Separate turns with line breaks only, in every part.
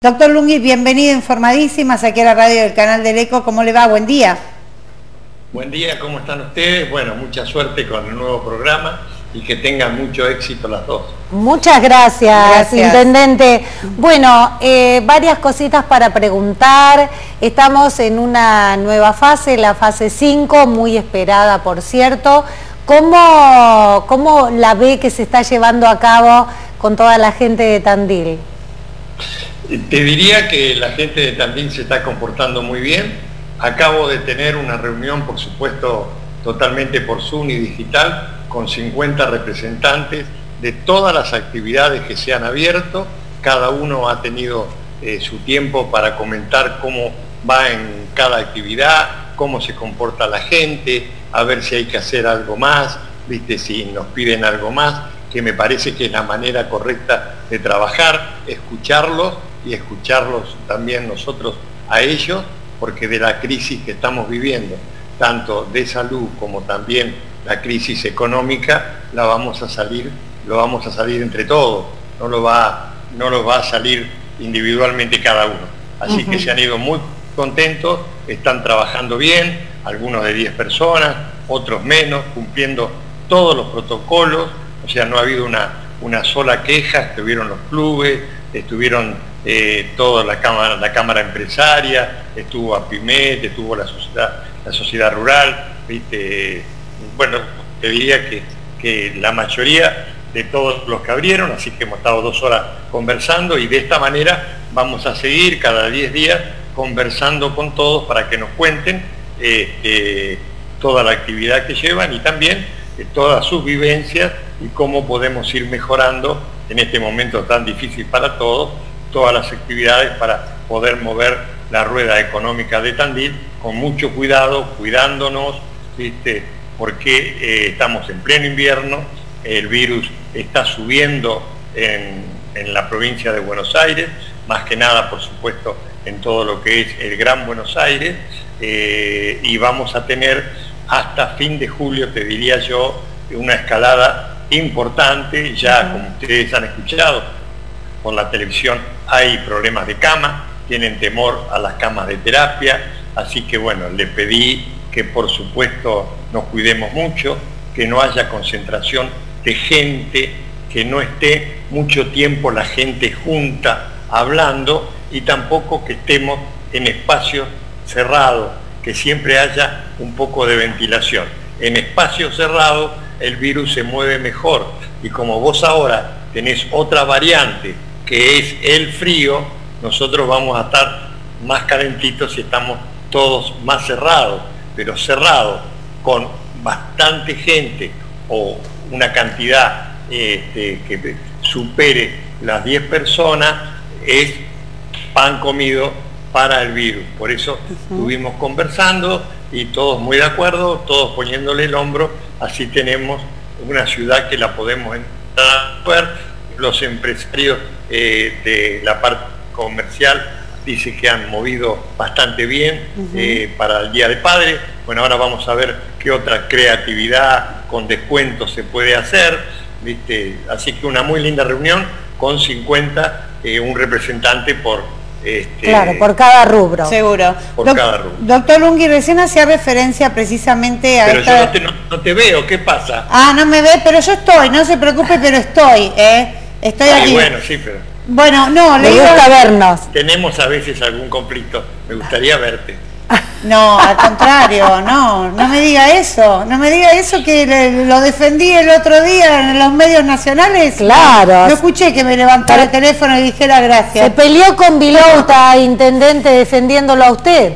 Doctor Lungui, bienvenido, informadísimas aquí a la radio del canal del ECO. ¿Cómo le va? Buen día.
Buen día, ¿cómo están ustedes? Bueno, mucha suerte con el nuevo programa y que tengan mucho éxito las dos.
Muchas gracias, Intendente. Bueno, varias cositas para preguntar. Estamos en una nueva fase, la fase 5, muy esperada, por cierto. ¿Cómo la ve que se está llevando a cabo con toda la gente de Tandil?
Te diría que la gente de Tandil se está comportando muy bien. Acabo de tener una reunión, por supuesto, totalmente por Zoom y digital, con 50 representantes de todas las actividades que se han abierto. Cada uno ha tenido su tiempo para comentar cómo va en cada actividad, cómo se comporta la gente, a ver si hay que hacer algo más, ¿viste? Si nos piden algo más, que me parece que es la manera correcta de trabajar, escucharlos y escucharlos también nosotros a ellos, porque de la crisis que estamos viviendo, tanto de salud como también la crisis económica, lo vamos a salir entre todos, no lo va a salir individualmente cada uno. Así que se han ido muy contentos, están trabajando bien, algunos de 10 personas, otros menos, cumpliendo todos los protocolos, o sea, no ha habido una sola queja, estuvieron los clubes, estuvieron toda la cámara empresaria, estuvo APIMET, estuvo la sociedad rural, ¿viste? Bueno, te diría que la mayoría de todos los que abrieron, así que hemos estado 2 horas conversando y de esta manera vamos a seguir cada 10 días conversando con todos para que nos cuenten toda la actividad que llevan y también todas sus vivencias y cómo podemos ir mejorando en este momento tan difícil para todos, todas las actividades para poder mover la rueda económica de Tandil con mucho cuidado, cuidándonos, ¿viste? Porque estamos en pleno invierno, el virus está subiendo en la provincia de Buenos Aires, más que nada, por supuesto, en todo lo que es el Gran Buenos Aires, y vamos a tener hasta fin de julio, te diría yo, una escalada importante. Ya como ustedes han escuchado por la televisión, hay problemas de cama, tienen temor a las camas de terapia, así que bueno, le pedí que por supuesto nos cuidemos mucho, que no haya concentración de gente, que no esté mucho tiempo la gente junta hablando y tampoco que estemos en espacios cerrados, que siempre haya un poco de ventilación. En espacios cerrados el virus se mueve mejor y como vos ahora tenés otra variante que es el frío, nosotros vamos a estar más calentitos y estamos todos más cerrados, pero cerrados con bastante gente o una cantidad que supere las 10 personas, es pan comido para el virus. Por eso estuvimos conversando y todos muy de acuerdo, todos poniéndole el hombro, así tenemos una ciudad que la podemos entrar a ver. Los empresarios de la parte comercial dicen que han movido bastante bien para el Día del Padre. Bueno, ahora vamos a ver qué otra creatividad con descuentos se puede hacer, ¿viste? Así que una muy linda reunión con 50, un representante por...
claro, por cada rubro.
Seguro.
Por cada rubro.
Doctor Lungui, recién hacía referencia precisamente a...
Pero yo no te veo, ¿qué pasa?
Ah, no me ve, pero yo estoy, no se preocupe, pero estoy, Estoy aquí.
Bueno, sí, pero...
Bueno, no, le
gusta vernos.
Tenemos a veces algún conflicto, me gustaría verte.
No, al contrario, no me diga eso, que lo defendí el otro día en los medios nacionales.
Claro.
No escuché que me levantara el teléfono y dijera gracias.
Se peleó con Vilouta, Intendente, defendiéndolo a usted.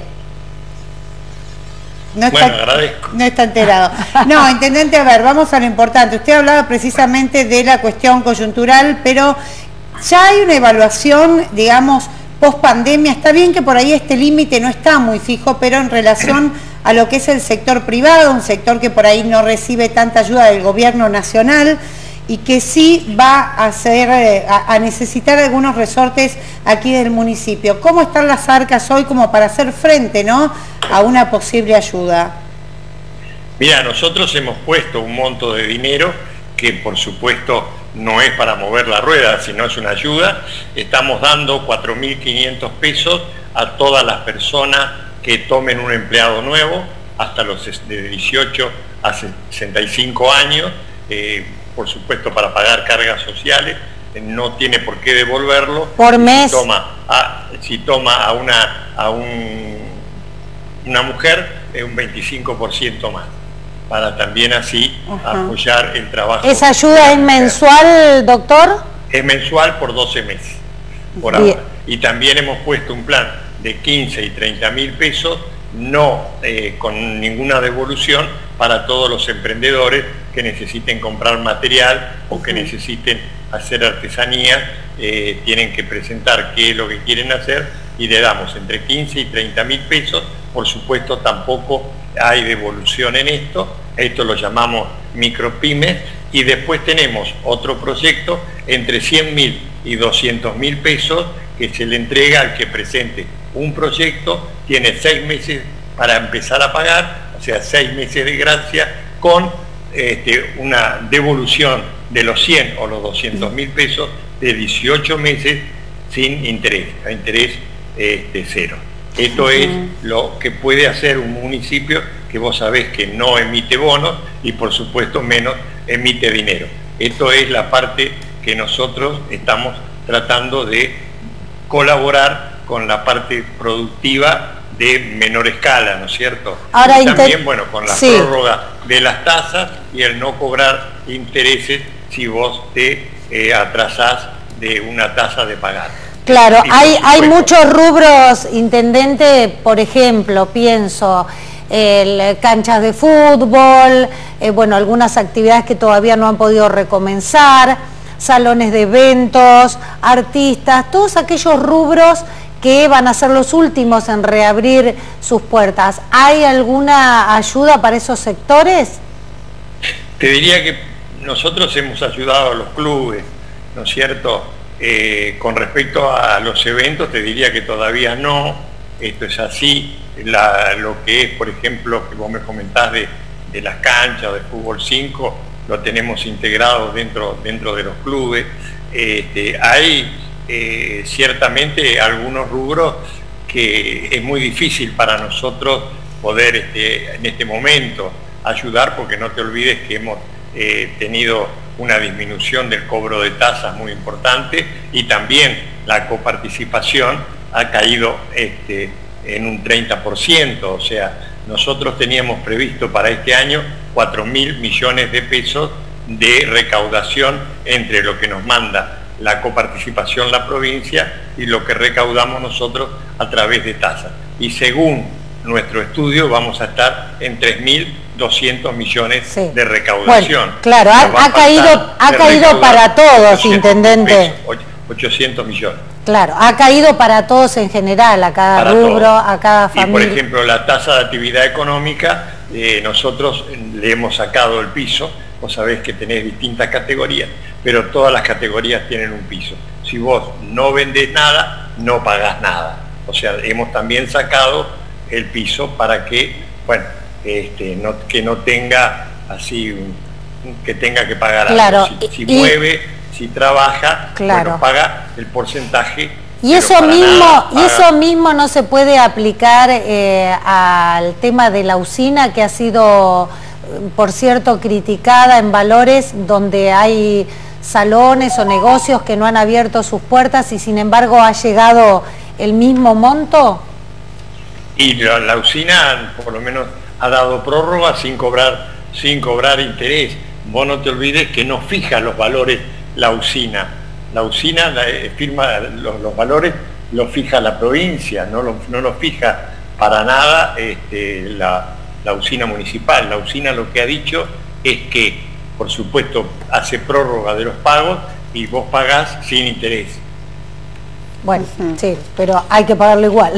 Agradezco.
No está enterado. No, Intendente, a ver, vamos a lo importante. Usted hablaba precisamente de la cuestión coyuntural, pero ya hay una evaluación, digamos, post pandemia. Está bien que por ahí este límite no está muy fijo, pero en relación a lo que es el sector privado, un sector que por ahí no recibe tanta ayuda del gobierno nacional y que sí va a necesitar algunos resortes aquí del municipio. ¿Cómo están las arcas hoy como para hacer frente, ¿no?, a una posible ayuda?
Mira, nosotros hemos puesto un monto de dinero que por supuesto no es para mover la rueda, sino es una ayuda. Estamos dando 4.500 pesos a todas las personas que tomen un empleado nuevo, hasta los de 18 a 65 años, por supuesto para pagar cargas sociales, no tiene por qué devolverlo.
Por mes.
Si toma a una mujer, es un 25% más, para también así apoyar el trabajo.
¿Esa ayuda es mensual, doctor?
Es mensual por 12 meses, por ahora. Y también hemos puesto un plan de 15 y 30.000 pesos, no con ninguna devolución, para todos los emprendedores que necesiten comprar material o que necesiten hacer artesanía, tienen que presentar qué es lo que quieren hacer y le damos entre 15 y 30.000 pesos. Por supuesto, tampoco hay devolución en esto lo llamamos micropymes, y después tenemos otro proyecto entre 100.000 y 200.000 pesos que se le entrega al que presente un proyecto, tiene 6 meses para empezar a pagar, o sea, 6 meses de gracia, con una devolución de los 100 o los 200.000 pesos de 18 meses sin interés, a interés cero. Esto es lo que puede hacer un municipio que vos sabés que no emite bonos y por supuesto menos emite dinero. Esto es la parte que nosotros estamos tratando de colaborar con la parte productiva de menor escala, ¿no es cierto?
Ahora,
y también, bueno, con la prórroga de las tasas y el no cobrar intereses si vos te atrasás de una tasa de pagar.
Claro, hay muchos rubros, intendente, por ejemplo, pienso, canchas de fútbol, bueno, algunas actividades que todavía no han podido recomenzar, salones de eventos, artistas, todos aquellos rubros que van a ser los últimos en reabrir sus puertas. ¿Hay alguna ayuda para esos sectores?
Te diría que nosotros hemos ayudado a los clubes, ¿no es cierto? Con respecto a los eventos, te diría que todavía no, esto es así. Lo que es, por ejemplo, que vos me comentás de las canchas de fútbol 5, lo tenemos integrado dentro de los clubes. Hay ciertamente algunos rubros que es muy difícil para nosotros poder en este momento ayudar, porque no te olvides que hemos tenido una disminución del cobro de tasas muy importante, y también la coparticipación ha caído en un 30%, o sea, nosotros teníamos previsto para este año 4.000 millones de pesos de recaudación entre lo que nos manda la coparticipación la provincia y lo que recaudamos nosotros a través de tasas. Y según nuestro estudio vamos a estar en 3.200 millones de recaudación.
Bueno, claro, ha caído para todos, intendente.
800 millones.
Claro, ha caído para todos en general, a cada rubro, a cada familia.
Y por ejemplo, la tasa de actividad económica, nosotros le hemos sacado el piso. Vos sabés que tenés distintas categorías, pero todas las categorías tienen un piso. Si vos no vendés nada, no pagás nada. O sea, hemos también sacado el piso para que, bueno, que no tenga así, que tenga que pagar
claro,
algo. Si mueve, si trabaja, claro, bueno, paga el porcentaje.
Y eso mismo no se puede aplicar al tema de la usina, que ha sido, por cierto, criticada en Valores, donde hay salones o negocios que no han abierto sus puertas y sin embargo ha llegado el mismo monto.
Y la usina por lo menos ha dado prórroga sin cobrar interés. Vos no te olvides que no fija los valores la usina. La usina firma los valores, los fija la provincia, no los fija para nada la usina municipal. La usina lo que ha dicho es que, por supuesto, hace prórroga de los pagos y vos pagás sin interés.
Bueno, sí, pero hay que pagarlo igual.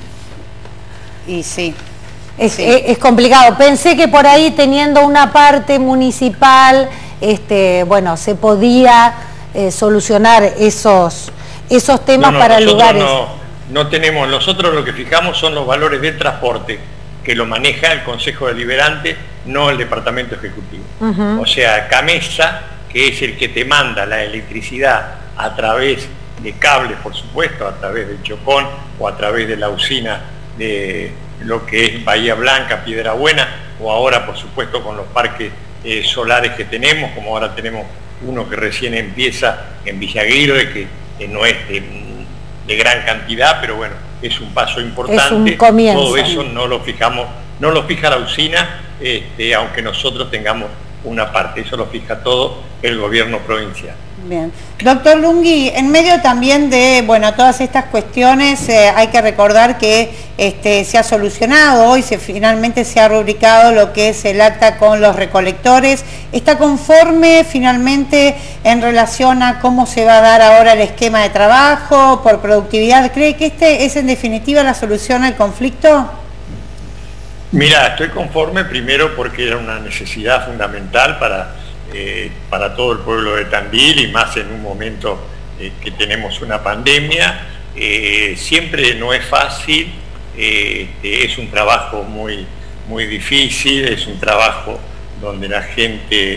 Y sí.
Es complicado. Pensé que por ahí, teniendo una parte municipal, bueno, se podía solucionar esos temas para lugares.
No tenemos, nosotros lo que fijamos son los valores de transporte, que lo maneja el Consejo Deliberante, no el Departamento Ejecutivo. O sea, CAMESA, que es el que te manda la electricidad a través de cables, por supuesto, a través del Chocón o a través de la usina de lo que es Bahía Blanca, Piedra Buena, o ahora, por supuesto, con los parques solares que tenemos, como ahora tenemos uno que recién empieza en Villa Aguirre, que no es de gran cantidad, pero bueno, es un paso importante.
Es un comienzo.
Todo eso no lo fija la usina, aunque nosotros tengamos una parte, eso lo fija todo el gobierno provincial.
Bien. Doctor Lunghi, en medio también de todas estas cuestiones, hay que recordar que se ha solucionado hoy, finalmente se ha rubricado lo que es el acta con los recolectores. ¿Está conforme finalmente en relación a cómo se va a dar ahora el esquema de trabajo por productividad? ¿Cree que es en definitiva la solución al conflicto?
Mira, estoy conforme primero porque era una necesidad fundamental para todo el pueblo de Tandil, y más en un momento que tenemos una pandemia. Siempre no es fácil, es un trabajo muy, muy difícil, es un trabajo donde la gente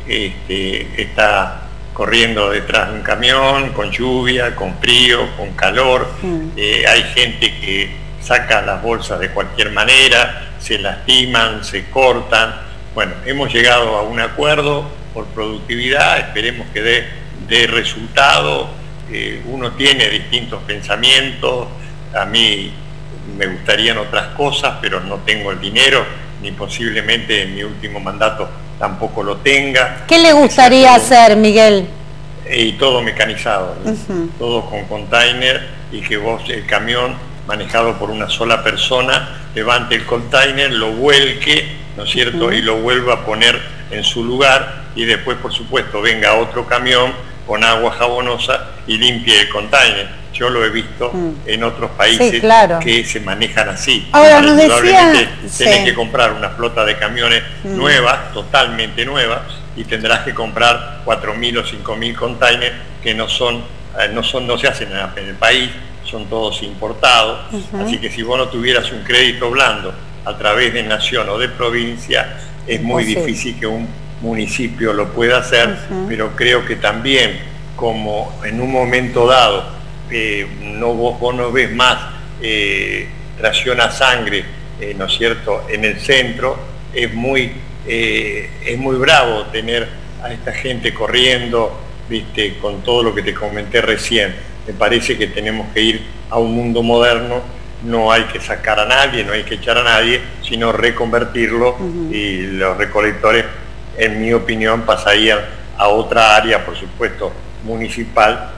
está corriendo detrás de un camión, con lluvia, con frío, con calor. Hay gente que saca las bolsas de cualquier manera, se lastiman, se cortan. Bueno, hemos llegado a un acuerdo por productividad, esperemos que dé resultado. Uno tiene distintos pensamientos, a mí me gustarían otras cosas, pero no tengo el dinero, ni posiblemente en mi último mandato tampoco lo tenga.
¿Qué le gustaría hacer, Miguel?
Y todo mecanizado, todo con container, y que el camión manejado por una sola persona levante el container, lo vuelque, ¿no es cierto?, y lo vuelva a poner en su lugar, y después, por supuesto, venga otro camión con agua jabonosa y limpie el container. Yo lo he visto en otros países, sí, claro, que se manejan así.
Ahora nos decía...
Tenés que comprar una flota de camiones nuevas, totalmente nuevas, y tendrás que comprar 4.000 o 5.000 containers que no se hacen en el país, son todos importados. Así que si vos no tuvieras un crédito blando a través de nación o de provincia, es muy difícil que un municipio lo pueda hacer, pero creo que también, como en un momento dado vos no ves más tracción a sangre, ¿no es cierto?, en el centro, es muy bravo tener a esta gente corriendo, ¿viste?, con todo lo que te comenté recién. Me parece que tenemos que ir a un mundo moderno, no hay que sacar a nadie, no hay que echar a nadie, sino reconvertirlo, y los recolectores, en mi opinión, pasarían a otra área, por supuesto, municipal,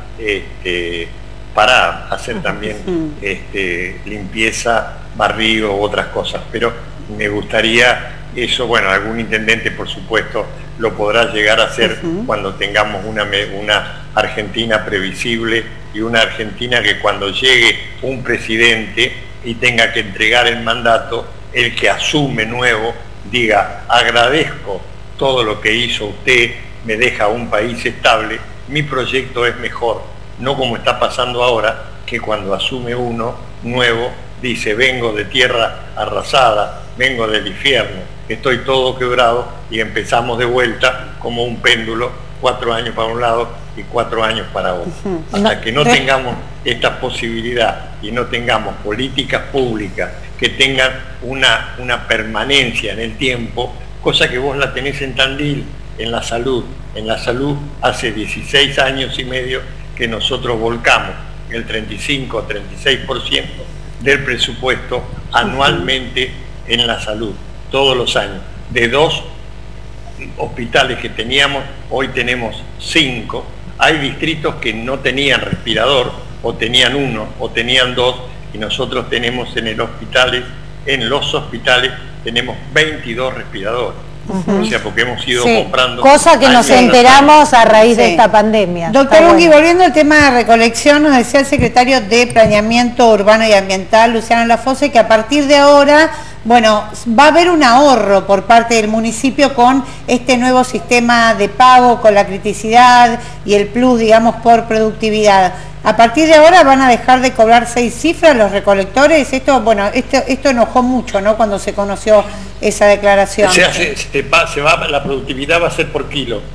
para hacer también limpieza, barrido u otras cosas. Pero me gustaría eso, bueno, algún intendente, por supuesto, lo podrá llegar a hacer cuando tengamos una Argentina previsible, y una Argentina que cuando llegue un presidente y tenga que entregar el mandato, el que asume nuevo diga: agradezco todo lo que hizo usted, me deja un país estable, mi proyecto es mejor. No como está pasando ahora, que cuando asume uno nuevo dice: vengo de tierra arrasada, vengo del infierno, estoy todo quebrado, y empezamos de vuelta como un péndulo, 4 años para un lado y 4 años para otro. Hasta que no tengamos esta posibilidad y no tengamos políticas públicas que tengan una permanencia en el tiempo, cosa que vos la tenés en Tandil, en la salud. En la salud hace 16 años y medio que nosotros volcamos el 35-36% del presupuesto anualmente en la salud, todos los años. De 2 hospitales que teníamos, hoy tenemos 5. Hay distritos que no tenían respirador, o tenían 1, o tenían 2, y nosotros tenemos en los hospitales tenemos 22 respiradores. O sea, porque hemos ido comprando...
Cosa que nos enteramos a raíz de esta pandemia.
Doctor Lunghi, volviendo al tema de recolección, nos decía el secretario de Planeamiento Urbano y Ambiental, Luciano Lafose, que a partir de ahora, bueno, va a haber un ahorro por parte del municipio con este nuevo sistema de pago, con la criticidad y el plus, digamos, por productividad. A partir de ahora van a dejar de cobrar 6 cifras los recolectores. Esto enojó mucho, ¿no?, cuando se conoció esa declaración.
La productividad va a ser por kilo.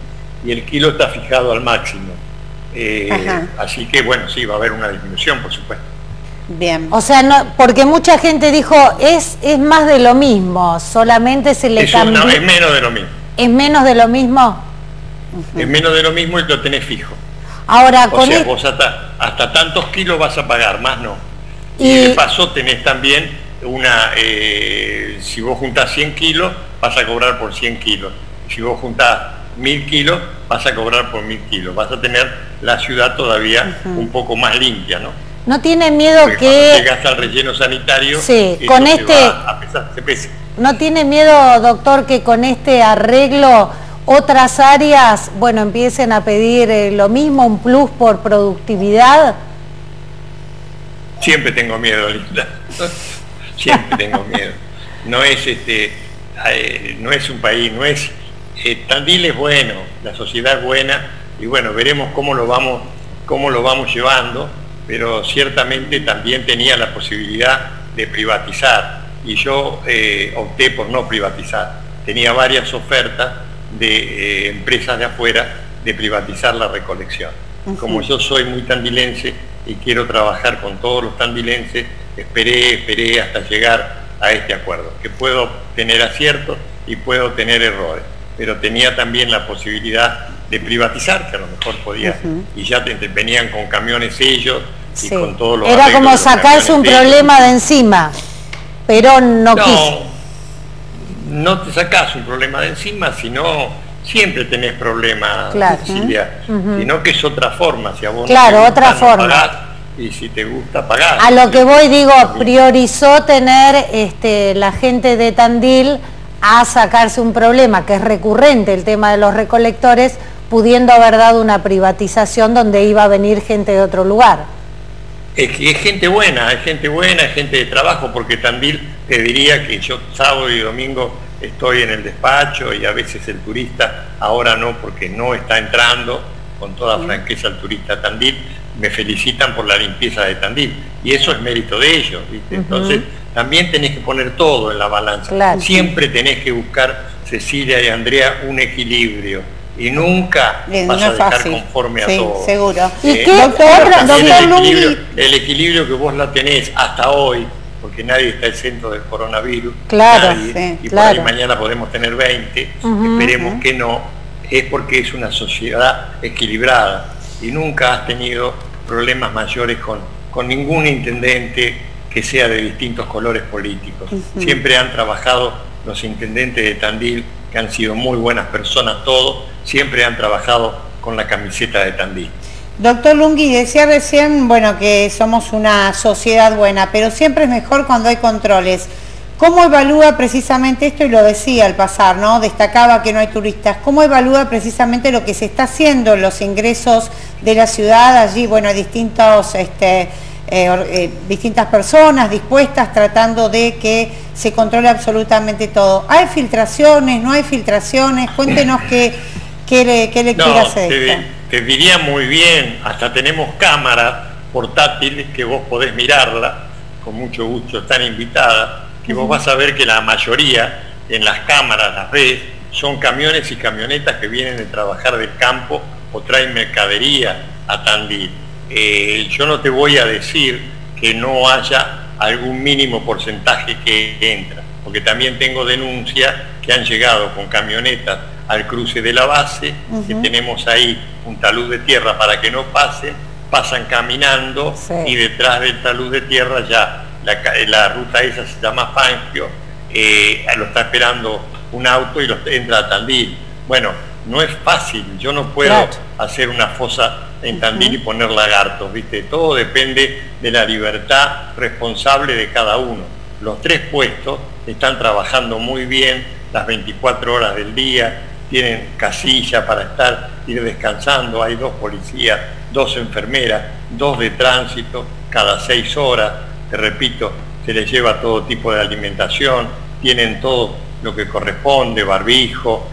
y el kilo está fijado al máximo. Así que bueno, sí, va a haber una disminución, por supuesto.
Bien. O sea, no, porque mucha gente dijo, es más de lo mismo, solamente se le cambió.
No, es menos de lo mismo.
¿Es menos de lo mismo?
Es menos de lo mismo y lo tenés fijo.
Ahora,
o sea, vos hasta tantos kilos vas a pagar, más no. Y de paso tenés también si vos juntás 100 kilos, vas a cobrar por 100 kilos. Si vos juntás 1000 kilos, vas a cobrar por 1000 kilos. Vas a tener la ciudad todavía un poco más limpia, ¿no?
¿No tiene miedo
porque
que...
cuando llegas al relleno sanitario,
sí, con
se pesa.
¿No tiene miedo, doctor, que con este arreglo otras áreas, bueno, empiecen a pedir lo mismo, un plus por productividad?
Siempre tengo miedo, Linda. Siempre tengo miedo. No es no es un país, no es... Tandil es bueno, la sociedad es buena, y bueno, veremos cómo lo vamos llevando, pero ciertamente también tenía la posibilidad de privatizar, y yo opté por no privatizar. Tenía varias ofertas de empresas de afuera de privatizar la recolección. Como yo soy muy tandilense y quiero trabajar con todos los tandilenses, esperé hasta llegar a este acuerdo, que puedo tener aciertos y puedo tener errores, pero tenía también la posibilidad de privatizar, que a lo mejor podía, y ya venían con camiones ellos y con todos los...
Era como sacarse un problema de encima, pero no quiso.
No te sacás un problema de encima, sino siempre tenés problemas,
claro.
Cecilia, sino que es otra forma. Si a vos
claro,
no te
otra
gusta,
forma.
No pagás, y si te gusta, pagás.
A lo que voy, digo, priorizó tener la gente de Tandil a sacarse un problema que es recurrente, el tema de los recolectores, pudiendo haber dado una privatización donde iba a venir gente de otro lugar.
Es que es gente buena, es gente de trabajo, porque Tandil, te diría que yo sábado y domingo estoy en el despacho, y a veces el turista, ahora no, porque no está entrando, con toda franqueza el turista a Tandil, me felicitan por la limpieza de Tandil, y eso es mérito de ellos, ¿viste? Entonces también tenés que poner todo en la balanza, claro. Siempre tenés que buscar, Cecilia y Andrea, un equilibrio, y nunca vas a dejar conforme a todo.
Seguro.
¿Y el equilibrio que vos la tenés hasta hoy, porque nadie está exento del coronavirus,
claro,
nadie, y por ahí mañana podemos tener 20, esperemos que no, es porque es una sociedad equilibrada, y nunca has tenido problemas mayores con ningún intendente que sea de distintos colores políticos. Siempre han trabajado los intendentes de Tandil, que han sido muy buenas personas todos, siempre han trabajado con la camiseta de Tandil.
Doctor Lungui, decía recién, bueno, que somos una sociedad buena, pero siempre es mejor cuando hay controles. ¿Cómo evalúa precisamente esto? Y lo decía al pasar, ¿no? Destacaba que no hay turistas. ¿Cómo evalúa precisamente lo que se está haciendo, los ingresos de la ciudad? Allí, bueno, hay distintas personas dispuestas tratando de que se controle absolutamente todo. ¿Hay filtraciones? ¿No hay filtraciones? Cuéntenos qué lectura hace esto.
Te diría muy bien, hasta tenemos cámaras portátiles que vos podés mirarla, con mucho gusto están invitadas, que vos vas a ver que la mayoría en las cámaras, las ves, son camiones y camionetas que vienen de trabajar del campo o traen mercadería a Tandil. Yo no te voy a decir que no haya algún mínimo porcentaje que entra, porque también tengo denuncias que han llegado con camionetas al cruce de la base, que tenemos ahí un talud de tierra para que no pasan caminando, y detrás del talud de tierra ya la ruta esa se llama Fangio, lo está esperando un auto y entra a Tandil. Bueno, no es fácil, yo no puedo hacer una fosa en Tandil y poner lagartos, ¿viste? Todo depende de la libertad responsable de cada uno. Los 3 puestos están trabajando muy bien las 24 horas del día, tienen casilla para ir descansando, hay 2 policías, 2 enfermeras, 2 de tránsito cada 6 horas, te repito, se les lleva todo tipo de alimentación, tienen todo lo que corresponde, barbijo,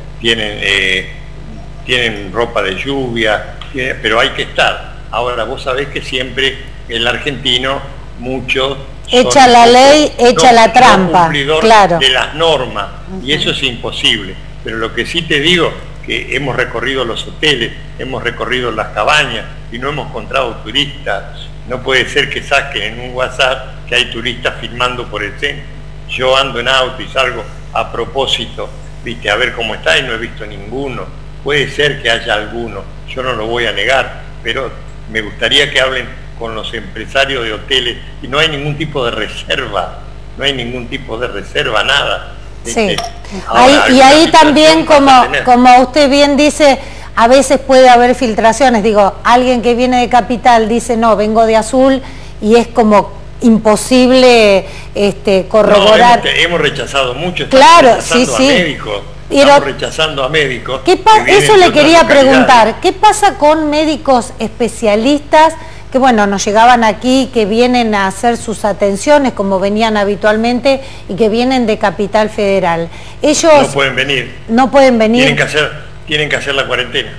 tienen ropa de lluvia, pero hay que estar. Ahora vos sabés que siempre el argentino, muchos
echa la ley, echa la trampa,
cumplidor de las normas, y eso es imposible. Pero lo que sí te digo, que hemos recorrido los hoteles, hemos recorrido las cabañas y no hemos encontrado turistas. No puede ser que saquen en un WhatsApp que hay turistas filmando por el centro. Yo ando en auto y salgo a propósito, viste, a ver cómo está y no he visto ninguno. Puede ser que haya alguno, yo no lo voy a negar, pero me gustaría que hablen con los empresarios de hoteles y no hay ningún tipo de reserva, no hay ningún tipo de reserva, nada.
Sí. Ahora, y ahí también, como usted bien dice, a veces puede haber filtraciones. Digo, alguien que viene de Capital dice, no, vengo de Azul, y es como imposible corroborar.
No, hemos rechazado mucho,
claro,
rechazando
sí,
a médicos,
pero,
estamos rechazando a médicos.
Eso le quería preguntar, ¿qué pasa con médicos especialistas que bueno, nos llegaban aquí, que vienen a hacer sus atenciones como venían habitualmente y que vienen de Capital Federal? Ellos
no pueden venir.
No pueden venir.
Tienen que hacer la cuarentena.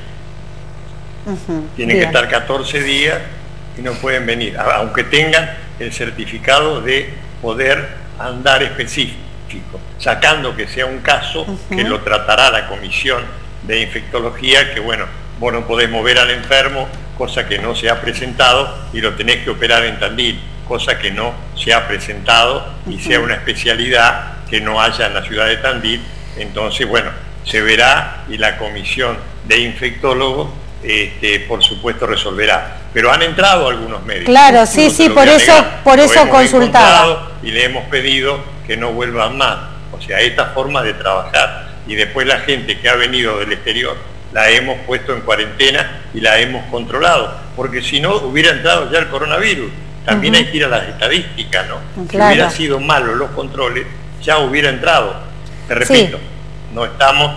Tienen que estar 14 días y no pueden venir, aunque tengan el certificado de poder andar específico, sacando que sea un caso que lo tratará la comisión de infectología, que bueno, vos no podés mover al enfermo, cosa que no se ha presentado, y lo tenés que operar en Tandil, cosa que no se ha presentado y sea una especialidad que no haya en la ciudad de Tandil. Entonces, bueno, se verá y la comisión de infectólogos por supuesto resolverá. Pero han entrado algunos médicos.
Claro, sí, sí, por eso consultaba.
Y le hemos pedido que no vuelvan más. O sea, esta forma de trabajar. Y después la gente que ha venido del exterior la hemos puesto en cuarentena y la hemos controlado. Porque si no, hubiera entrado ya el coronavirus. También hay que ir a las estadísticas, ¿no? Claro. Si hubiera sido malo los controles, ya hubiera entrado. Te repito, no estamos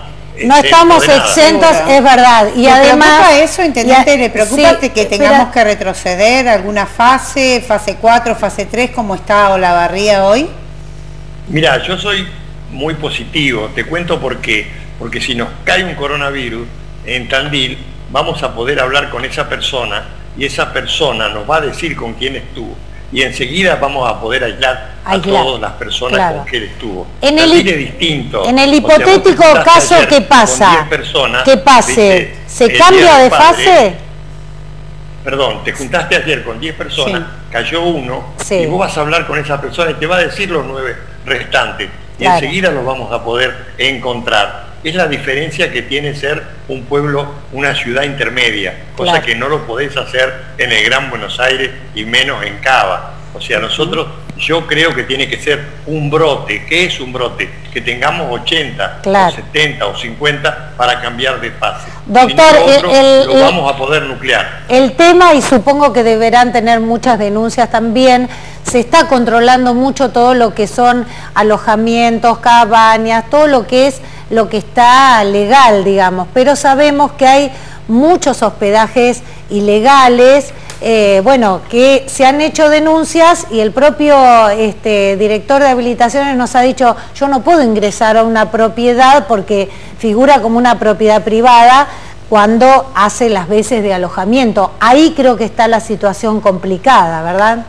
exentos, es verdad. Y además,
preocupa eso, intendente? ¿Le preocupa que tengamos que retroceder alguna fase 4, fase 3, como está Olavarría hoy?
Mira, yo soy muy positivo, te cuento por qué. Porque si nos cae un coronavirus en Tandil, vamos a poder hablar con esa persona y esa persona nos va a decir con quién estuvo. Y enseguida vamos a poder aislar a todas las personas con que él estuvo. Tandil es distinto.
En el hipotético caso que pasa, que pase, ¿se cambia de fase?
Perdón, te juntaste ayer con 10 personas, cayó uno, y vos vas a hablar con esa persona y te va a decir los 9 restantes. Y enseguida los vamos a poder encontrar. Es la diferencia que tiene ser un pueblo, una ciudad intermedia, cosa que no lo podés hacer en el Gran Buenos Aires y menos en Cava. O sea, nosotros, yo creo que tiene que ser un brote. ¿Qué es un brote? Que tengamos 80, o 70 o 50 para cambiar de fase.
Doctor,
lo vamos a poder nuclear.
El tema, y supongo que deberán tener muchas denuncias también, se está controlando mucho todo lo que son alojamientos, cabañas, todo lo que está legal, digamos, pero sabemos que hay muchos hospedajes ilegales, bueno, que se han hecho denuncias y el propio director de habilitaciones nos ha dicho, yo no puedo ingresar a una propiedad porque figura como una propiedad privada cuando hace las veces de alojamiento. Ahí creo que está la situación complicada, ¿verdad?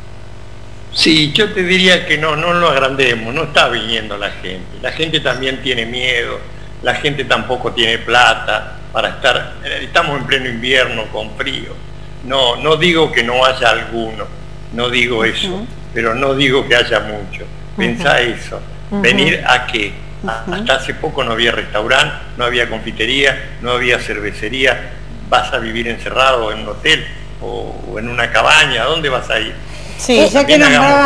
Sí, yo te diría que no lo agrandemos, no está viniendo la gente también tiene miedo, la gente tampoco tiene plata para estar, estamos en pleno invierno con frío, no digo que no haya alguno, no digo eso, pero no digo que haya mucho, pensá eso, venir a qué, hasta hace poco no había restaurante, no había confitería, no había cervecería, vas a vivir encerrado en un hotel o en una cabaña, ¿a dónde vas a ir?
Sí, ya que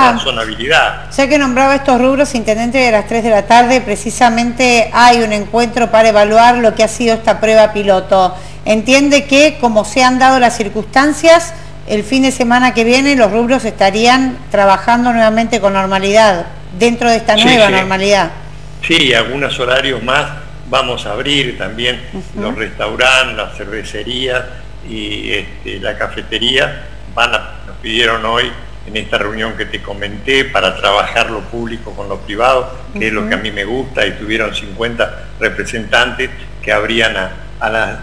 nombraba estos rubros, intendente, de las 3 de la tarde, precisamente hay un encuentro para evaluar lo que ha sido esta prueba piloto. Entiende que, como se han dado las circunstancias, el fin de semana que viene los rubros estarían trabajando nuevamente con normalidad, dentro de esta nueva normalidad. Sí,
algunos horarios más vamos a abrir también, los restaurantes, las cervecerías y la cafetería nos pidieron hoy, en esta reunión que te comenté, para trabajar lo público con lo privado, que es lo que a mí me gusta, y tuvieron 50 representantes que abrían a las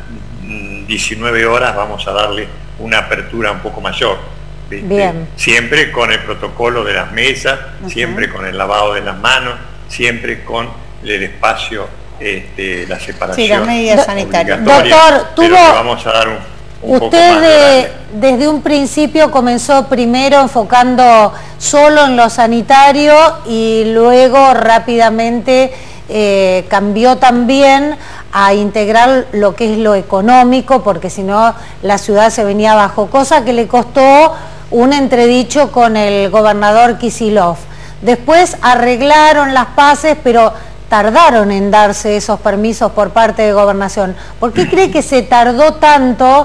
19 horas, vamos a darle una apertura un poco mayor.
Bien.
Siempre con el protocolo de las mesas, siempre con el lavado de las manos, siempre con el espacio la separación.
Sí, las medidas sanitarias.
Doctor,
vamos a dar un poco más de
desde un principio comenzó primero enfocando solo en lo sanitario y luego rápidamente cambió también a integrar lo que es lo económico, porque si no la ciudad se venía abajo, cosa que le costó un entredicho con el gobernador Kicillof. Después arreglaron las paces, pero tardaron en darse esos permisos por parte de Gobernación. ¿Por qué cree que se tardó tanto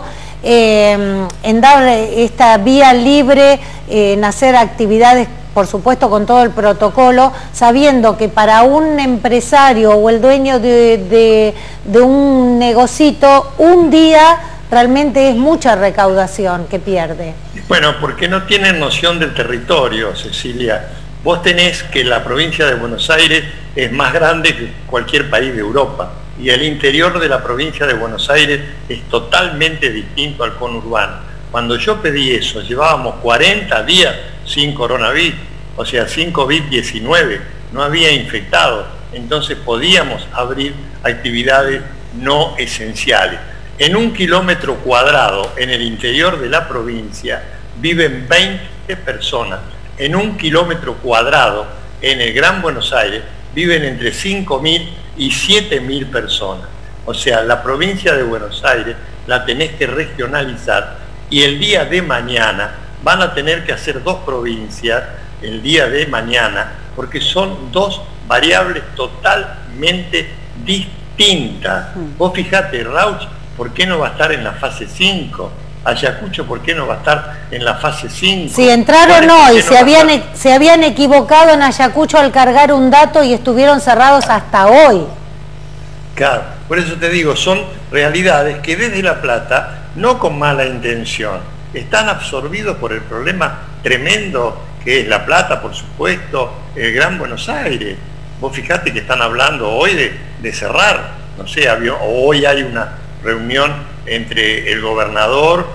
en dar esta vía libre, en hacer actividades, por supuesto con todo el protocolo, sabiendo que para un empresario o el dueño de un negocito, un día realmente es mucha recaudación que pierde?
Bueno, porque no tienen noción del territorio, Cecilia. Vos tenés que la provincia de Buenos Aires es más grande que cualquier país de Europa y el interior de la provincia de Buenos Aires es totalmente distinto al conurbano. Cuando yo pedí eso, llevábamos 40 días sin coronavirus, o sea, sin COVID-19, no había infectados, entonces podíamos abrir actividades no esenciales. En 1 kilómetro cuadrado en el interior de la provincia viven 20 personas. En 1 kilómetro cuadrado en el Gran Buenos Aires viven entre 5.000 y 7.000 personas. O sea, la provincia de Buenos Aires la tenés que regionalizar y el día de mañana van a tener que hacer 2 provincias el día de mañana porque son 2 variables totalmente distintas. Vos fijate, Rauch, ¿por qué no va a estar en la fase 5? Ayacucho, ¿por qué no va a estar en la fase 5?
Si entraron hoy, se habían equivocado en Ayacucho al cargar un dato y estuvieron cerrados hasta hoy.
Claro, por eso te digo, son realidades que desde La Plata, no con mala intención, están absorbidos por el problema tremendo que es La Plata, por supuesto, el Gran Buenos Aires. Vos fijate que están hablando hoy de cerrar, no sé, hoy hay una reunión entre el gobernador,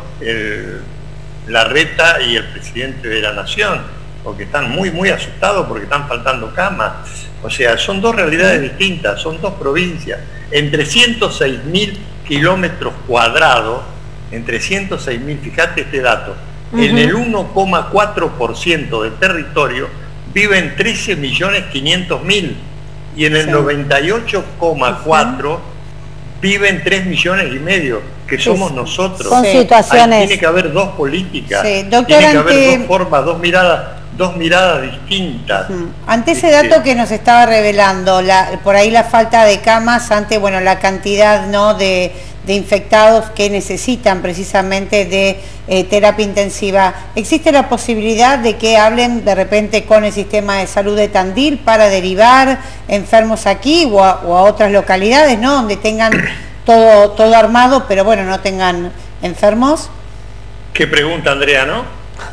Larreta y el presidente de la Nación, porque están muy asustados porque están faltando camas. O sea, son 2 realidades distintas, son 2 provincias. En 306.000 kilómetros cuadrados, en 306.000, fíjate este dato, en el 1,4% del territorio viven 13.500.000 y en el 98,4% viven 3,5 millones, que somos nosotros.
Son situaciones.
Ahí tiene que haber 2 políticas,
Doctor,
tiene que haber 2 formas, 2 miradas distintas.
Ante ese dato que nos estaba revelando, por ahí la falta de camas, ante la cantidad de infectados que necesitan precisamente de terapia intensiva, ¿existe la posibilidad de que hablen de repente con el sistema de salud de Tandil para derivar enfermos aquí o a otras localidades, donde tengan todo armado, pero no tengan enfermos?
Qué pregunta, Andrea, ¿no?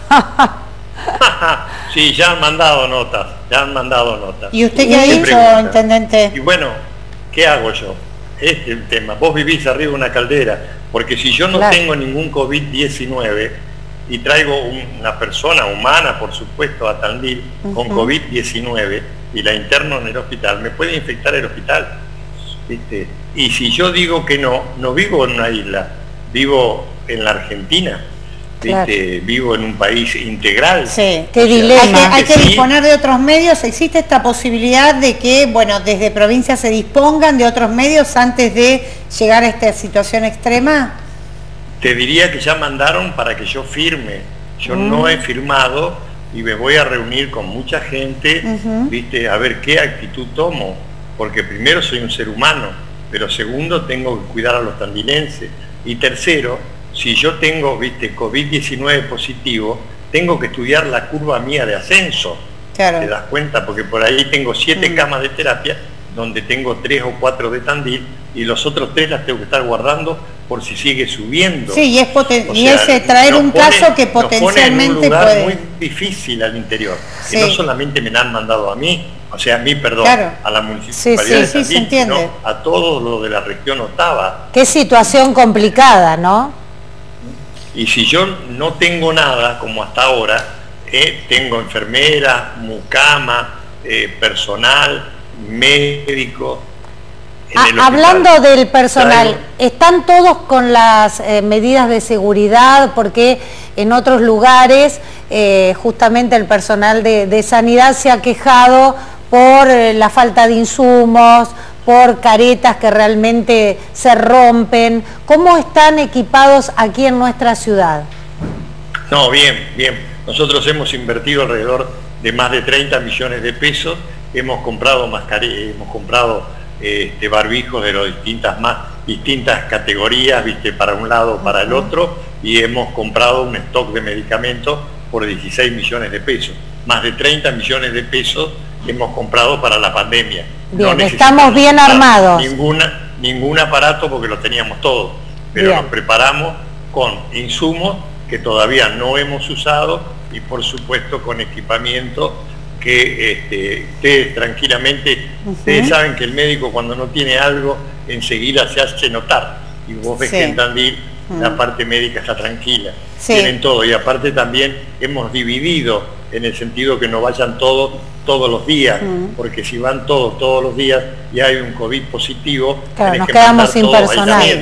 Sí, ya han mandado notas.
¿Y usted qué ha dicho, intendente?
Y bueno, ¿qué hago yo? Este es el tema. Vos vivís arriba de una caldera, porque si yo no tengo ningún COVID-19 y traigo una persona humana, por supuesto, a Tandil con COVID-19 y la interno en el hospital, me puede infectar el hospital, ¿viste? Y si yo digo que no vivo en una isla, vivo en la Argentina. Vivo en un país integral.
Sí, qué dilema. Hay que disponer de otros medios. ¿Existe esta posibilidad de que, desde provincia se dispongan de otros medios antes de llegar a esta situación extrema?
Te diría que ya mandaron para que yo firme. Yo no he firmado y me voy a reunir con mucha gente, a ver qué actitud tomo. Porque primero soy un ser humano, pero segundo tengo que cuidar a los tandilenses. Y tercero, si yo tengo, COVID-19 positivo, tengo que estudiar la curva mía de ascenso. Claro. ¿Te das cuenta? Porque por ahí tengo 7 camas de terapia, donde tengo 3 o 4 de Tandil, y los otros 3 las tengo que estar guardando por si sigue subiendo.
Sí, y es traer un caso que potencialmente
nos pone en un lugar
puede...
muy difícil al interior, que no solamente me la han mandado a mí, a la municipalidad de Tandil, sino a todos los de la región Otava.
Qué situación complicada, ¿no?
Y si yo no tengo nada, como hasta ahora, tengo enfermera, mucama, personal, médico,
Hablando del personal, ¿están todos con las medidas de seguridad? Porque en otros lugares justamente el personal de sanidad se ha quejado por la falta de insumos, por caretas que realmente se rompen. ¿Cómo están equipados aquí en nuestra ciudad?
No, bien, bien. Nosotros hemos invertido alrededor de más de 30 millones de pesos, hemos comprado mascarillas, hemos comprado barbijos de distintas categorías, ¿viste? Para un lado o para el otro, y hemos comprado un stock de medicamentos por 16 millones de pesos. Más de 30 millones de pesos hemos comprado para la pandemia.
Bien, no estamos bien armados.
Ningún aparato porque lo teníamos todo, pero nos preparamos con insumos que todavía no hemos usado y por supuesto con equipamiento que ustedes tranquilamente, ustedes saben que el médico cuando no tiene algo enseguida se hace notar, y vos ves que en Tandil la parte médica está tranquila, tienen todo, y aparte también hemos dividido en el sentido que no vayan todos los días, porque si van todos los días y hay un COVID positivo,
nos quedamos sin personal.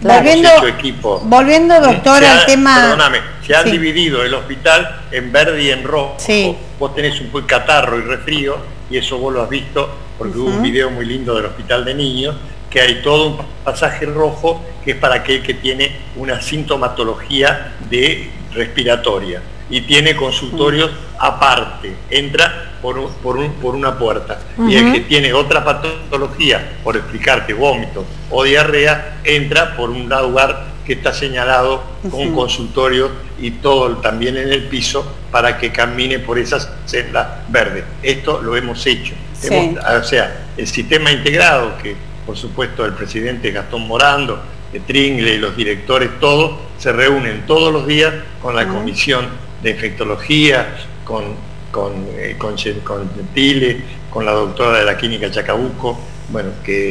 Volviendo, doctor, al tema...
Perdóname, se han dividido el hospital en verde y en rojo. Vos tenés un catarro y resfrío, y eso vos lo has visto, porque hubo un video muy lindo del hospital de niños, que hay todo un pasaje rojo, que es para aquel que tiene una sintomatología respiratoria, y tiene consultorios aparte, entra por una puerta, y el que tiene otra patología, por explicarte, vómitos o diarrea, entra por un lugar que está señalado con consultorios y todo también en el piso para que camine por esas celdas verdes. Esto lo hemos hecho. O sea, el sistema integrado, que por supuesto el presidente Gastón Morando, de Tringle y los directores, todos se reúnen todos los días con la comisión de infectología, con Gentile, con la doctora de la clínica Chacabuco, bueno,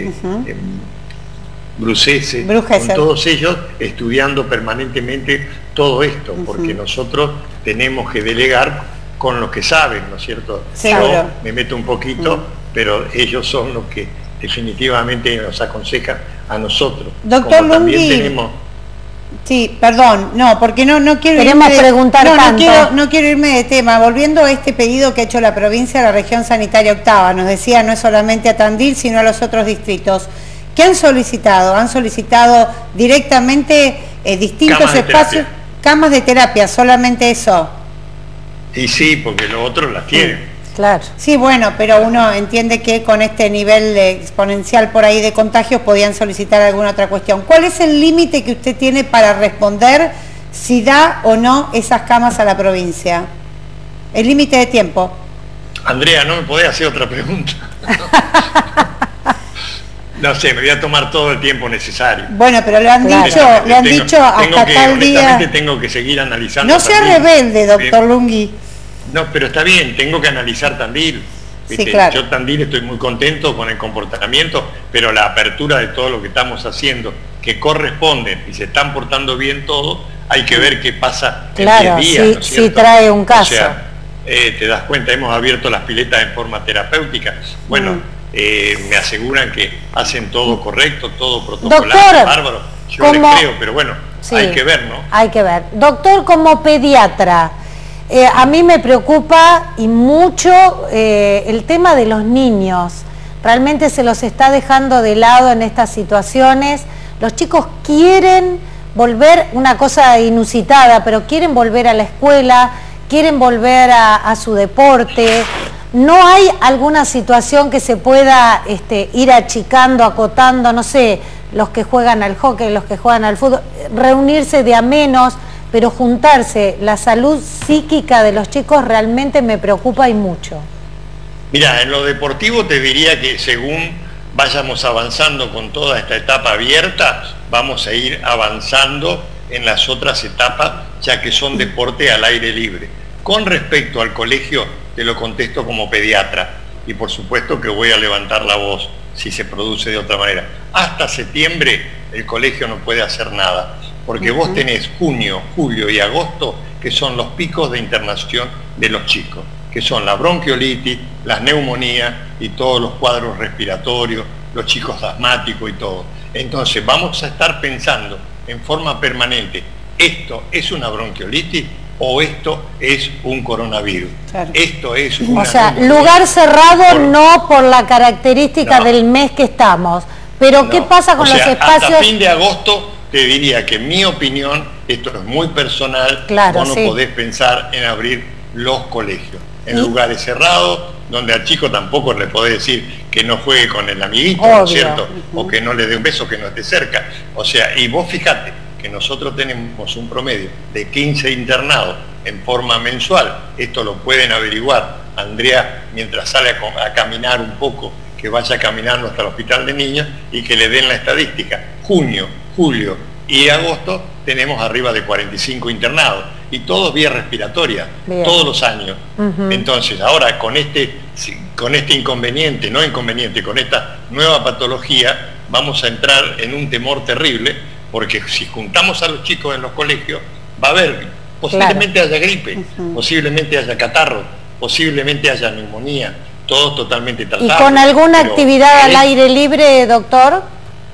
Brucese, con todos ellos estudiando permanentemente todo esto, porque nosotros tenemos que delegar con los que saben, ¿no es cierto? Yo me meto un poquito, pero ellos son los que definitivamente nos aconsejan a nosotros.
Doctor Lunghi, sí, perdón, no, porque no quiero no quiero irme de tema. Volviendo a este pedido que ha hecho la provincia de la región sanitaria octava, nos decía no es solamente a Tandil, sino a los otros distritos. ¿Qué han solicitado? Han solicitado directamente distintos espacios, camas de terapia, solamente eso.
Y sí, porque los otros las tienen.
Claro. Sí, bueno, pero uno entiende que con este nivel exponencial por ahí de contagios podían solicitar alguna otra cuestión. ¿Cuál es el límite que usted tiene para responder si da o no esas camas a la provincia? El límite de tiempo.
Andrea, ¿no me podés hacer otra pregunta? No sé, me voy a tomar todo el tiempo necesario.
Bueno, pero le han dicho hasta tal día.
Tengo que seguir analizando.
No sea rebelde, doctor Lunghi.
No, pero está bien, tengo que analizar Tandil.
Sí, claro.
Yo Tandil estoy muy contento con el comportamiento, pero la apertura de todo lo que estamos haciendo, que corresponden y se están portando bien todos, hay que ver qué pasa en 10 días, ¿no es cierto?
Sí, trae un caso.
O sea, te das cuenta, hemos abierto las piletas en forma terapéutica. Bueno, me aseguran que hacen todo correcto, todo protocolar, bárbaro. Yo les creo, pero bueno, hay que ver, ¿no?
Hay que ver. Doctor, como pediatra, a mí me preocupa y mucho el tema de los niños. Realmente se los está dejando de lado en estas situaciones. Los chicos quieren volver, una cosa inusitada, pero quieren volver a la escuela, quieren volver a su deporte. ¿No hay alguna situación que se pueda ir achicando, acotando, no sé, los que juegan al hockey, los que juegan al fútbol, reunirse de a menos, pero juntarse? La salud psíquica de los chicos realmente me preocupa y mucho.
Mira, en lo deportivo te diría que según vayamos avanzando con toda esta etapa abierta, vamos a ir avanzando en las otras etapas, ya que son deporte al aire libre. Con respecto al colegio, te lo contesto como pediatra, y por supuesto que voy a levantar la voz si se produce de otra manera. Hasta septiembre el colegio no puede hacer nada, porque vos tenés junio, julio y agosto, que son los picos de internación de los chicos, que son la bronquiolitis, las neumonías y todos los cuadros respiratorios, los chicos asmáticos y todo. Entonces vamos a estar pensando en forma permanente, ¿esto es una bronquiolitis o esto es un coronavirus? Claro. Esto es una...
O sea, lugar cerrado no por la característica del mes que estamos, pero ¿qué pasa con los espacios?
Hasta fin de agosto te diría que en mi opinión, esto es muy personal, vos no podés pensar en abrir los colegios. En lugares cerrados, donde al chico tampoco le podés decir que no juegue con el amiguito, ¿no es cierto? O que no le dé un beso, que no esté cerca. O sea, y vos fíjate que nosotros tenemos un promedio de 15 internados en forma mensual. Esto lo pueden averiguar. Andrea, mientras sale a caminar un poco, que vaya caminando hasta el hospital de niños y que le den la estadística. Junio, julio y agosto tenemos arriba de 45 internados. Y todos vías respiratorias, todos los años. Entonces, ahora con este inconveniente, con esta nueva patología, vamos a entrar en un temor terrible, porque si juntamos a los chicos en los colegios, va a haber, posiblemente haya gripe, posiblemente haya catarro, posiblemente haya neumonía, todo totalmente tratado.
¿Y con alguna actividad al aire libre, doctor?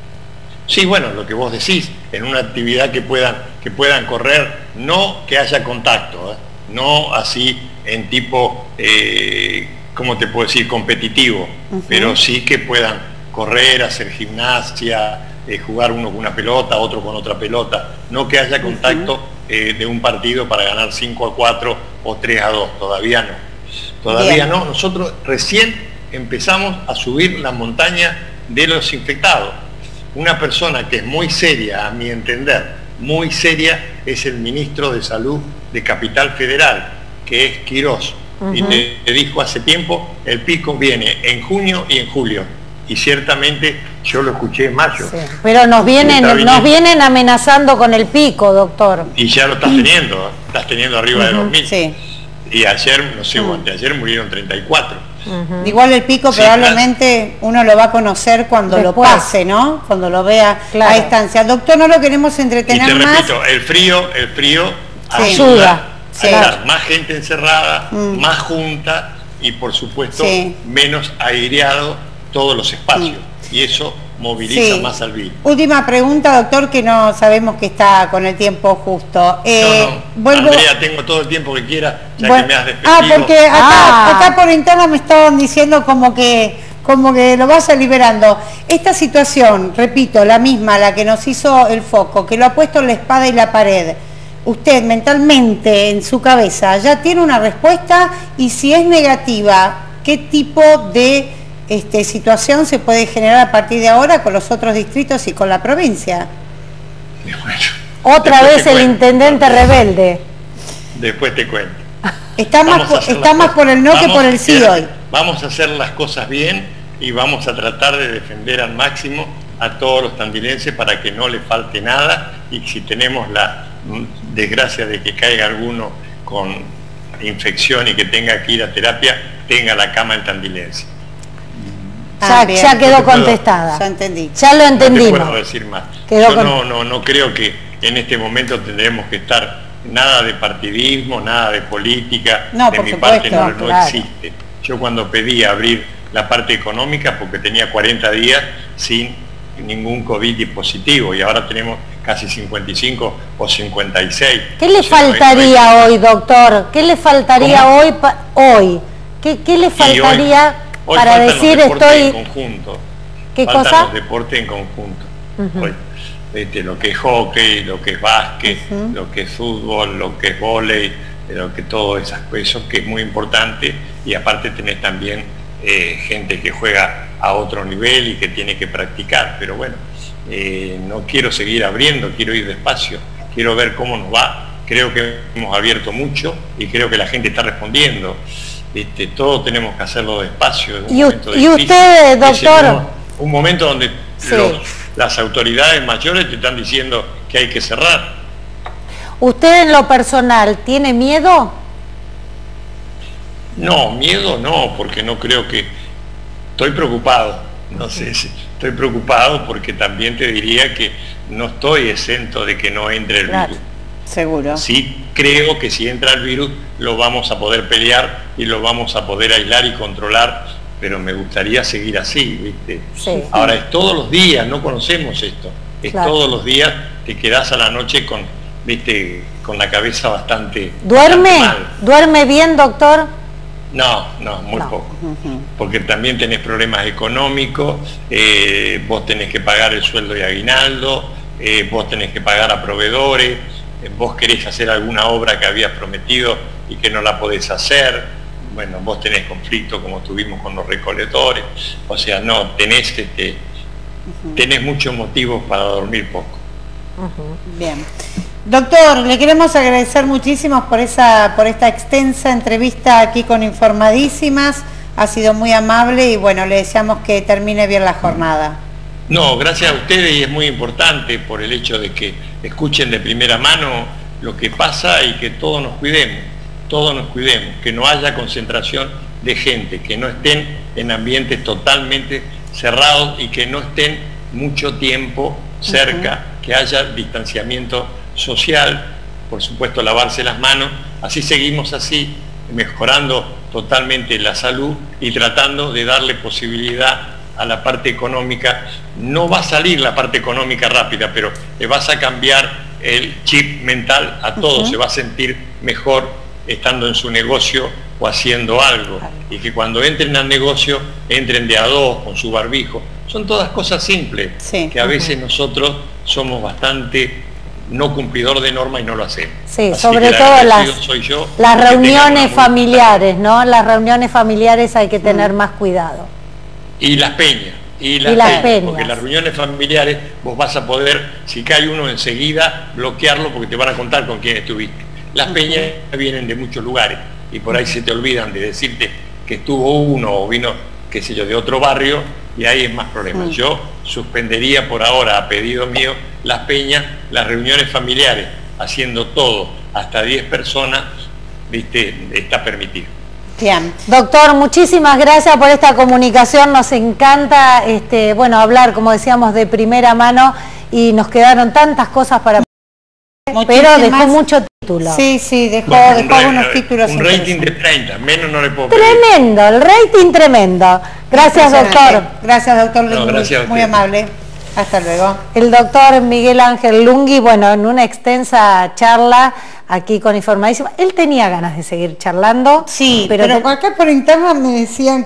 Sí, bueno, lo que vos decís, en una actividad que puedan correr, no que haya contacto, no así en tipo, ¿cómo te puedo decir?, competitivo, pero sí que puedan correr, hacer gimnasia, jugar uno con una pelota, otro con otra pelota, no que haya contacto de un partido para ganar 5-4 o 3-2, todavía no. Todavía no, nosotros recién empezamos a subir la montaña de los infectados. Una persona que es muy seria, a mi entender, muy seria, es el ministro de Salud de Capital Federal, que es Quirós. Y te dijo hace tiempo, el pico viene en junio y en julio. Y ciertamente yo lo escuché en mayo.
Sí. Pero nos vienen amenazando con el pico, doctor.
Y ya lo estás teniendo arriba de 2000. Sí. Y ayer, no sé, anteayer murieron 34.
Igual el pico probablemente uno lo va a conocer cuando lo pase, ¿no? Cuando lo vea a distancia. Doctor, no lo queremos entretener más.
Y te repito, el frío ayuda a estar más gente encerrada, más junta y por supuesto menos aireado todos los espacios. Y eso moviliza más al virus.
Última pregunta, doctor, que no sabemos que está con el tiempo justo.
Andrea, tengo todo el tiempo que quiera, ya que me has despedido.
Porque acá por interna me estaban diciendo como que lo vas a liberando. Esta situación, repito, la misma, la que nos hizo el foco, que lo ha puesto en la espada y la pared, usted mentalmente, en su cabeza, ya tiene una respuesta, y si es negativa, ¿qué tipo de situación se puede generar a partir de ahora con los otros distritos y con la provincia?
Bueno,
otra vez el intendente rebelde.
Después te cuento.
Está más por el no que por el sí hoy.
Vamos a hacer las cosas bien y vamos a tratar de defender al máximo a todos los tandilenses para que no le falte nada, y si tenemos la desgracia de que caiga alguno con infección y que tenga que ir a terapia, tenga la cama el tandilense.
Ya quedó contestada.
Ya entendí.
Ya lo entendimos.
No te puedo decir más. Yo no creo que en este momento tendremos que estar nada de partidismo, nada de política.
No,
de
por
mi
supuesto,
parte no existe. Yo cuando pedí abrir la parte económica, porque tenía 40 días sin ningún COVID positivo y ahora tenemos casi 55 o 56.
¿Qué le faltaría hoy, doctor? ¿Qué le faltaría hoy? ¿Qué le faltaría para decir estoy
en conjunto?
¿Qué
faltan
cosa?
Los deportes en conjunto. Hoy, lo que es hockey, lo que es básquet, lo que es fútbol, lo que es vóley, lo que todo eso que es muy importante, y aparte tenés también gente que juega a otro nivel y que tiene que practicar, pero bueno, no quiero seguir abriendo, quiero ir despacio, quiero ver cómo nos va. Creo que hemos abierto mucho y creo que la gente está respondiendo. Todo tenemos que hacerlo despacio.
Y usted, doctor,
un momento donde las autoridades mayores te están diciendo que hay que cerrar.
¿Usted en lo personal tiene miedo?
No, miedo no, porque no creo que... Estoy preocupado, no sé si estoy preocupado, porque también te diría que no estoy exento de que no entre el virus.
Seguro.
Sí creo que si entra el virus lo vamos a poder pelear y lo vamos a poder aislar y controlar pero me gustaría seguir así, ¿viste?
Sí.
Ahora es todos los días, no conocemos esto, es
claro.
Todos los días te quedás a la noche con, ¿viste? Con la cabeza bastante...
¿Duerme?
mal.
¿Duerme bien, doctor?
No, muy poco, porque también tenés problemas económicos, vos tenés que pagar el sueldo de aguinaldo, vos tenés que pagar a proveedores, vos querés hacer alguna obra que habías prometido y que no la podés hacer. Bueno, vos tenés conflicto como tuvimos con los recolectores, o sea, no, tenés muchos motivos para dormir poco.
Bien. Doctor, le queremos agradecer muchísimo por esta extensa entrevista aquí con Informadísimas, ha sido muy amable y bueno, le deseamos que termine bien la jornada.
No, gracias a ustedes, y es muy importante por el hecho de que escuchen de primera mano lo que pasa y que todos nos cuidemos, que no haya concentración de gente, que no estén en ambientes totalmente cerrados y que no estén mucho tiempo cerca, que haya distanciamiento social, por supuesto lavarse las manos, así seguimos así, mejorando totalmente la salud y tratando de darle posibilidad a la parte económica. No va a salir la parte económica rápida, pero le vas a cambiar el chip mental a todos, se va a sentir mejor estando en su negocio o haciendo algo, y que cuando entren al negocio, entren de a dos, con su barbijo. Son todas cosas simples, que a veces nosotros somos bastante no cumplidor de norma y no lo hacemos.
Sí,
así
sobre todo las reuniones familiares, ¿no? Las reuniones familiares hay que tener más cuidado.
Y las peñas. Y las peñas, porque las reuniones familiares vos vas a poder, si cae uno enseguida, bloquearlo porque te van a contar con quién estuviste. Las peñas vienen de muchos lugares y por ahí se te olvidan de decirte que estuvo uno o vino, qué sé yo, de otro barrio, y ahí es más problemas. Yo suspendería por ahora, a pedido mío, las peñas, las reuniones familiares, haciendo todo, hasta 10 personas, ¿viste? Está permitido.
Bien. Doctor, muchísimas gracias por esta comunicación, nos encanta bueno, hablar, como decíamos, de primera mano, y nos quedaron tantas cosas para... Pero dejó mucho título.
Sí, dejó unos títulos.
Un rating de 30, menos no le puedo
pedir. Tremendo, el rating tremendo. Gracias, doctor.
Gracias, doctor.
No, gracias
muy amable. Hasta luego.
El doctor Miguel Ángel Lungui, bueno, en una extensa charla aquí con Informadísima. Él tenía ganas de seguir charlando.
Sí, pero acá por interno me decían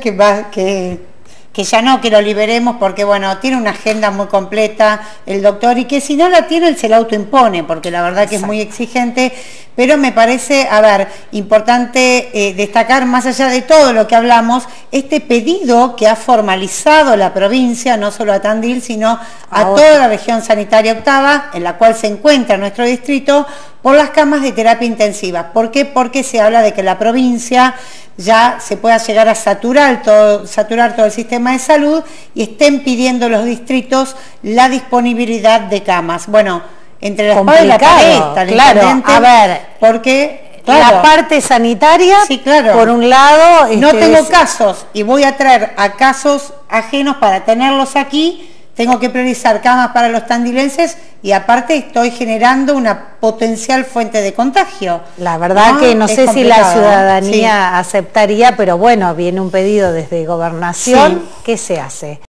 que ya no, que lo liberemos porque, bueno, tiene una agenda muy completa el doctor y que si no la tiene él se la autoimpone, porque la verdad que es muy exigente, pero me parece, a ver, importante destacar, más allá de todo lo que hablamos, este pedido que ha formalizado la provincia, no solo a Tandil, sino a toda la región sanitaria octava, en la cual se encuentra nuestro distrito, por las camas de terapia intensiva. ¿Por qué? Porque se habla de que la provincia ya se pueda llegar a saturar todo el sistema de salud y estén pidiendo los distritos la disponibilidad de camas. Bueno, entre la espada y la pared,
claro, a ver,
porque
la parte sanitaria, por un lado...
no tengo casos y voy a traer a casos ajenos para tenerlos aquí, tengo que priorizar camas para los tandilenses y aparte estoy generando una potencial fuente de contagio.
La verdad que no sé si la ciudadanía aceptaría, pero bueno, viene un pedido desde Gobernación, ¿qué se hace?